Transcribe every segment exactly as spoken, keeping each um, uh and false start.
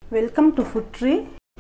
Welcome to food tree.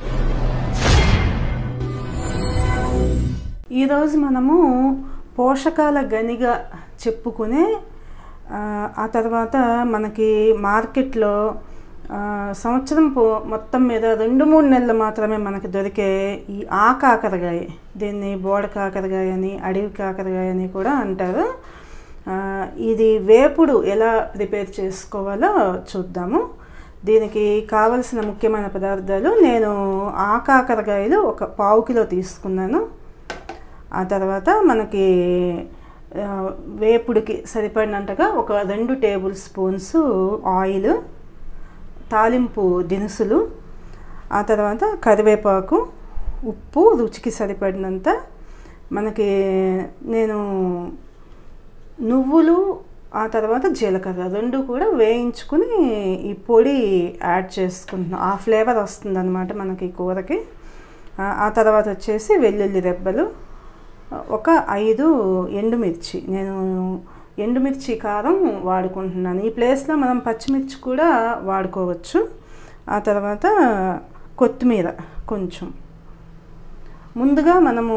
ఈరోజు మనము పోషకాల గనిగా చెప్పుకునే ఆ తర్వాత మనకి మార్కెట్లో సంవత్సరం పో మొత్తం మీద రెండు మూడు నెలలు మాత్రమే మనకి దొరికే ఈ ఆ కాకరకాయ, దీన్ని బోడ కాకరకాయ అని, అడవి కాకరకాయ అని కూడా అంటారు. ఇది వేపుడు ఎలా ప్రిపేర్ చేసుకోవాలో చూద్దాము. దీనికి కావలసిన ముఖ్యమైన పదార్థాలు, నేను ఆ కాకరకాయలు ఒక పావు కిలో తీసుకున్నాను. ఆ తర్వాత మనకి వేపుడికి సరిపడినంతగా ఒక రెండు టేబుల్ స్పూన్స్ ఆయిల్, తాలింపు దినుసులు, ఆ తర్వాత కరివేపాకు, ఉప్పు రుచికి సరిపడినంత. మనకి నేను నువ్వులు ఆ తర్వాత జీలకర్ర రెండు కూడా వేయించుకుని ఈ పొడి యాడ్ చేసుకుంటున్నాం. ఆ ఫ్లేవర్ వస్తుంది అన్నమాట మనకి కూరకి. ఆ తర్వాత వచ్చేసి వెల్లుల్లి రెబ్బలు, ఒక ఐదు ఎండుమిర్చి. నేను ఎండుమిర్చి కారం వాడుకుంటున్నాను. ఈ ప్లేస్లో మనం పచ్చిమిర్చి కూడా వాడుకోవచ్చు. ఆ తర్వాత కొత్తిమీర కొంచెం. ముందుగా మనము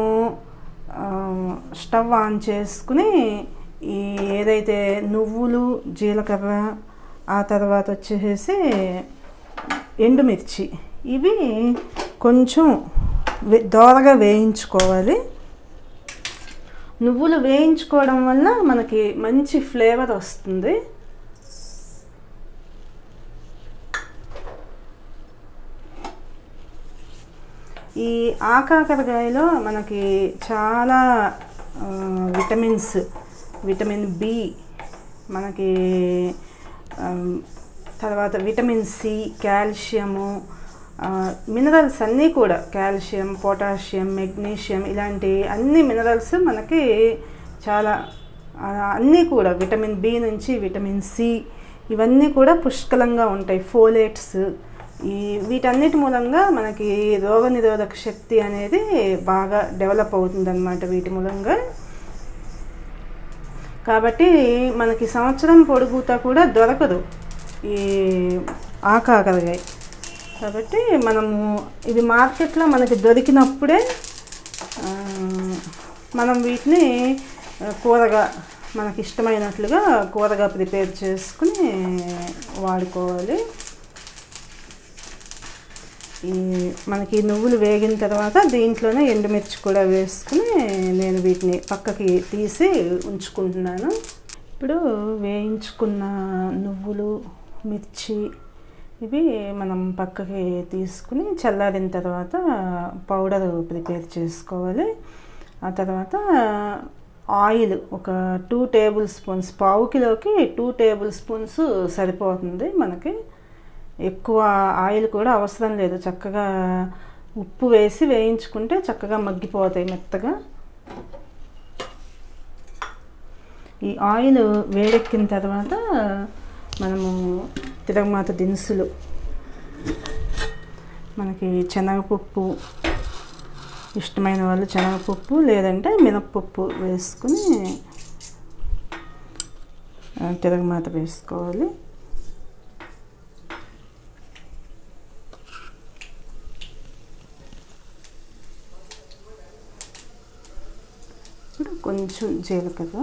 స్టవ్ ఆన్ చేసుకుని ఈ ఏదైతే నువ్వులు, జీలకర్ర, ఆ తర్వాత వచ్చేసి ఎండుమిర్చి, ఇవి కొంచెం దోరగా వేయించుకోవాలి. నువ్వులు వేయించుకోవడం వల్ల మనకి మంచి ఫ్లేవర్ వస్తుంది. ఈ ఆ కాకరకాయలో మనకి చాలా విటమిన్స్, విటమిన్ బి, మనకి తర్వాత విటమిన్ సి, కాల్షియము, మినరల్స్ అన్నీ కూడా, కాల్షియం, పొటాషియం, మెగ్నీషియం, ఇలాంటి అన్ని మినరల్స్ మనకి చాలా అన్నీ కూడా, విటమిన్ బి నుంచి విటమిన్ సి, ఇవన్నీ కూడా పుష్కలంగా ఉంటాయి. ఫోలేట్స్, ఈ వీటన్నిటి మూలంగా మనకి రోగనిరోధక శక్తి అనేది బాగా డెవలప్ అవుతుంది అన్నమాట వీటి మూలంగా. కాబట్టి మనకి సంవత్సరం పొడుగుతా కూడా దొరకదు ఈ ఆ కాకరకాయ. కాబట్టి మనము ఇది మార్కెట్లో మనకి దొరికినప్పుడే మనం వీటిని కూరగా మనకి ఇష్టమైనట్లుగా కూరగా ప్రిపేర్ చేసుకుని వాడుకోవాలి. ఈ మనకి నువ్వులు వేగిన తర్వాత దీంట్లోనే ఎండుమిర్చి కూడా వేసుకుని నేను వీటిని పక్కకి తీసి ఉంచుకుంటున్నాను. ఇప్పుడు వేయించుకున్న నువ్వులు, మిర్చి ఇవి మనం పక్కకి తీసుకుని చల్లారిన తర్వాత పౌడర్ ప్రిపేర్ చేసుకోవాలి. ఆ తర్వాత ఆయిల్ ఒక టూ టేబుల్ స్పూన్స్, పావు కిలోకి టూ టేబుల్ స్పూన్స్ సరిపోతుంది మనకి. ఎక్కువ ఆయిల్ కూడా అవసరం లేదు. చక్కగా ఉప్పు వేసి వేయించుకుంటే చక్కగా మగ్గిపోతాయి మెత్తగా. ఈ ఆయిల్ వేడెక్కిన తర్వాత మనము తిరగమాత దినుసులు, మనకి శనగపప్పు, ఇష్టమైన వాళ్ళు శనగపప్పు లేదంటే మినప్పప్పు వేసుకుని తిరగమాత వేసుకోవాలి. ఇప్పుడు కొంచెం జీలకర్ర,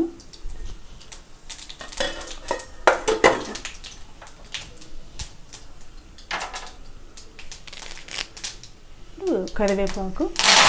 కరివేపాకు,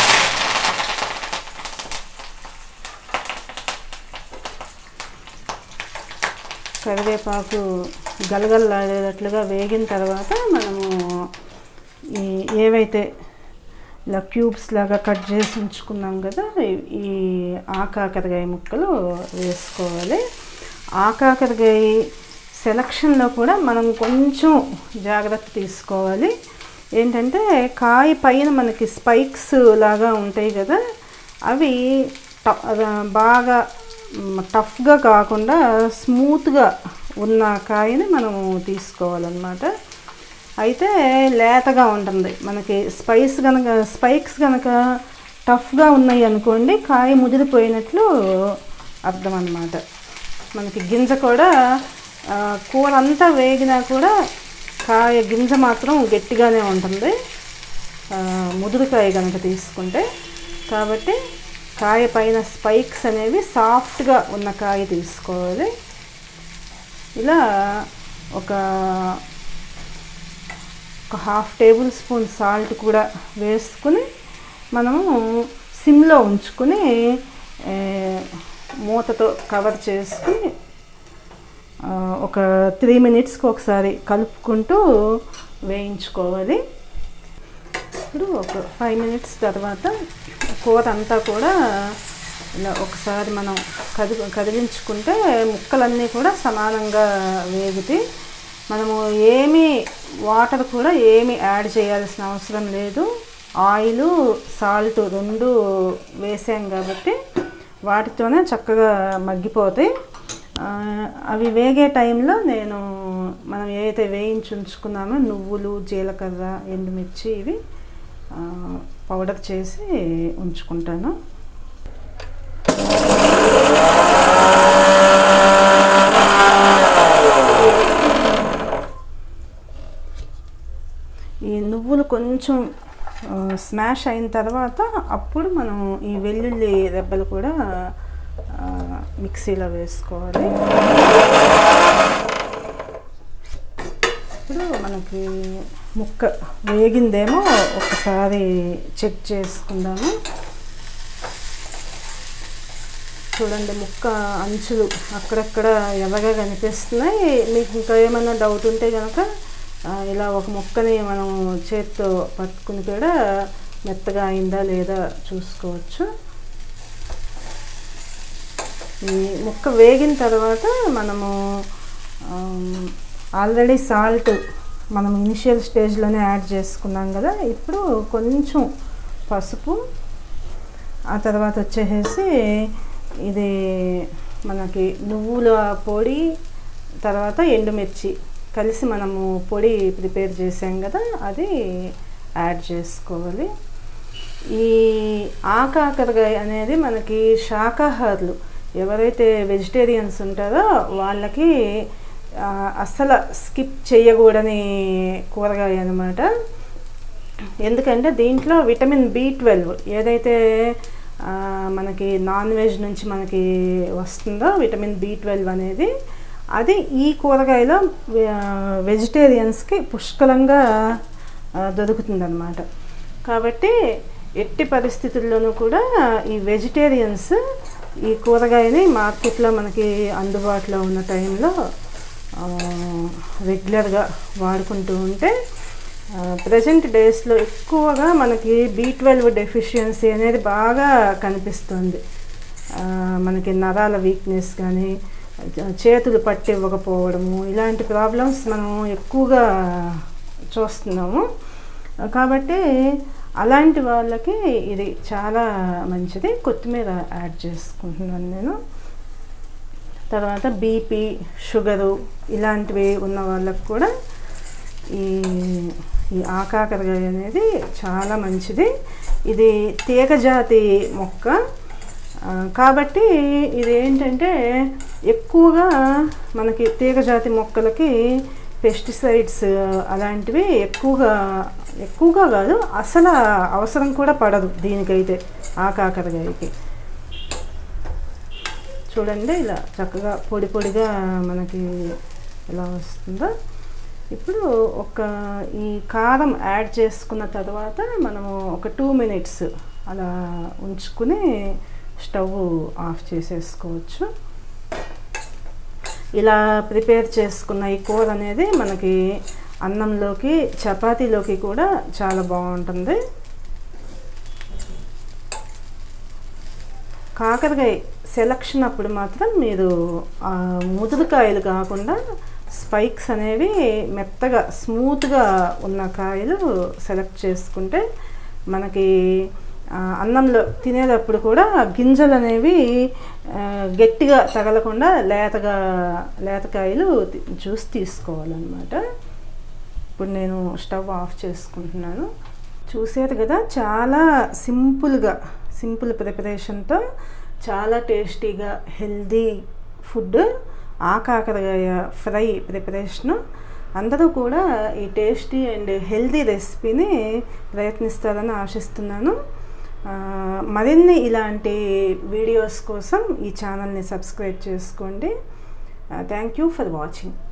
కరివేపాకు గలగలలాడేటట్లుగా వేగిన తర్వాత మనము ఈ ఏవైతే ఇలా క్యూబ్స్ లాగా కట్ చేసి ఉంచుకున్నాం కదా, ఈ ఆ కాకరకాయ ముక్కలు వేసుకోవాలి. ఆ కాకరకాయ సెలక్షన్లో కూడా మనం కొంచెం జాగ్రత్త తీసుకోవాలి. ఏంటంటే కాయ పైన మనకి స్పైక్స్ లాగా ఉంటాయి కదా, అవి బాగా టఫ్గా కాకుండా స్మూత్గా ఉన్న కాయని మనము తీసుకోవాలన్నమాట. అయితే లేతగా ఉంటుంది మనకి. స్పైస్ కనుక స్పైక్స్ కనుక టఫ్గా ఉన్నాయి అనుకోండి, కాయ ముదిరిపోయినట్లు అర్థం అన్నమాట. మనకి గింజ కూడా కూర అంతా వేగినా కూడా కాయ గింజ మాత్రం గట్టిగానే ఉంటుంది ముదురుకాయ కనుక తీసుకుంటే. కాబట్టి కాయ పైన స్పైక్స్ అనేవి సాఫ్ట్గా ఉన్న కాయ తీసుకోవాలి. ఇలా ఒక ఒక హాఫ్ టేబుల్ స్పూన్ సాల్ట్ కూడా వేసుకుని మనము సిమ్లో ఉంచుకుని మూతతో కవర్ చేసుకుని ఒక త్రీ మినిట్స్కి ఒకసారి కలుపుకుంటూ వేయించుకోవాలి. ఇప్పుడు ఒక ఫైవ్ మినిట్స్ తర్వాత కూర అంతా కూడా ఇలా ఒకసారి మనం కది కదిలించుకుంటే ముక్కలన్నీ కూడా సమానంగా వేగుతాయి. మనము ఏమీ వాటర్ కూడా ఏమీ యాడ్ చేయాల్సిన అవసరం లేదు. ఆయిల్ సాల్ట్ రెండు వేసాం కాబట్టి వాటితోనే చక్కగా మగ్గిపోతాయి. అవి వేగే టైంలో నేను మనం ఏదైతే వేయించి ఉంచుకున్నామో నువ్వులు, జీలకర్ర, ఎండుమిర్చి ఇవి పౌడర్ చేసి ఉంచుకుంటాను. ఈ నువ్వులు కొంచెం స్మాష్ అయిన తర్వాత అప్పుడు మనం ఈ వెల్లుల్లి రెబ్బలు కూడా మిక్సీలో వేసుకోవాలి. ఇప్పుడు మనకి ముక్క వేగిందేమో ఒకసారి చెక్ చేసుకుందాము. చూడండి, ముక్క అంచులు అక్కడక్కడ ఎర్రగా కనిపిస్తున్నాయి. మీకు ఇంకా ఏమైనా డౌట్ ఉంటే కనుక ఇలా ఒక ముక్కని మనం చేత్తో పట్టుకుని కూడా మెత్తగా అయిందా లేదా చూసుకోవచ్చు. ఈ ముక్క వేగిన తర్వాత మనము ఆల్రెడీ సాల్ట్ మనం ఇనిషియల్ స్టేజ్లోనే యాడ్ చేసుకున్నాం కదా. ఇప్పుడు కొంచెం పసుపు, ఆ తర్వాత వచ్చేసి ఇది మనకి నువ్వుల పొడి, తర్వాత ఎండుమిర్చి కలిసి మనము పొడి ప్రిపేర్ చేసాం కదా, అది యాడ్ చేసుకోవాలి. ఈ ఆకాకరకాయ అనేది మనకి శాకాహారులు ఎవరైతే వెజిటేరియన్స్ ఉంటారో వాళ్ళకి అస్సలు స్కిప్ చేయకూడని కూరగాయ అన్నమాట. ఎందుకంటే దీంట్లో విటమిన్ బి ట్వెల్వ్ ఏదైతే మనకి నాన్ వెజ్ నుంచి మనకి వస్తుందో విటమిన్ బి ట్వెల్వ్ అనేది, అది ఈ కూరగాయలో వెజిటేరియన్స్కి పుష్కలంగా దొరుకుతుందన్నమాట. కాబట్టి ఎట్టి పరిస్థితుల్లోనూ కూడా ఈ వెజిటేరియన్స్ ఈ కూరగాయని మార్కెట్లో మనకి అందుబాటులో ఉన్న టైంలో రెగ్యులర్గా వాడుకుంటూ ఉంటే ప్రజెంట్ డేస్లో ఎక్కువగా మనకి బి ట్వెల్వ్ డెఫిషియన్సీ అనేది బాగా కనిపిస్తుంది. మనకి నరాల వీక్నెస్ కానీ, చేతులు పట్టి ఇవ్వకపోవడము, ఇలాంటి ప్రాబ్లమ్స్ మనం ఎక్కువగా చూస్తున్నాము. కాబట్టి అలాంటి వాళ్ళకి ఇది చాలా మంచిది. కొత్తిమీర యాడ్ చేసుకుంటున్నాను నేను. తర్వాత బీపీ, షుగరు ఇలాంటివి ఉన్న వాళ్ళకు కూడా ఈ ఈ ఆకాకరకాయ అనేది చాలా మంచిది. ఇది తీగజాతి మొక్క కాబట్టి ఇది ఏంటంటే ఎక్కువగా మనకి తీగజాతి మొక్కలకి పెస్టిసైడ్స్ అలాంటివి ఎక్కువగా ఎక్కువగా కాదు అసలు అవసరం కూడా పడదు దీనికైతే, ఆకాకరకాయకి. చూడండి ఇలా చక్కగా పొడి పొడిగా మనకి ఎలా వస్తుందో. ఇప్పుడు ఒక ఈ కారం యాడ్ చేసుకున్న తర్వాత మనము ఒక టూ మినిట్స్ అలా ఉంచుకుని స్టవ్ ఆఫ్ చేసేసుకోవచ్చు. ఇలా ప్రిపేర్ చేసుకున్న ఈ కూర అనేది మనకి అన్నంలోకి, చపాతీలోకి కూడా చాలా బాగుంటుంది. కాకరకాయ సెలక్షన్ అప్పుడు మాత్రం మీరు ముదురుకాయలు కాకుండా స్పైక్స్ అనేవి మెత్తగా స్మూత్గా ఉన్న కాయలు సెలెక్ట్ చేసుకుంటే మనకి అన్నంలో తినేటప్పుడు కూడా గింజలు అనేవి గట్టిగా తగలకుండా లేతగా లేతకాయలు చూసి తీసుకోవాలన్నమాట. ఇప్పుడు నేను స్టవ్ ఆఫ్ చేసుకుంటున్నాను. చూసేది కదా, చాలా సింపుల్గా సింపుల్ ప్రిపరేషన్తో చాలా టేస్టీగా హెల్దీ ఫుడ్ ఆకాకరకాయ ఫ్రై ప్రిపరేషను అందరూ కూడా ఈ టేస్టీ అండ్ హెల్తీ రెసిపీని ప్రయత్నిస్తారని ఆశిస్తున్నాను. మరిన్ని ఇలాంటి వీడియోస్ కోసం ఈ ఛానల్ని సబ్స్క్రైబ్ చేసుకోండి. Thank you for watching.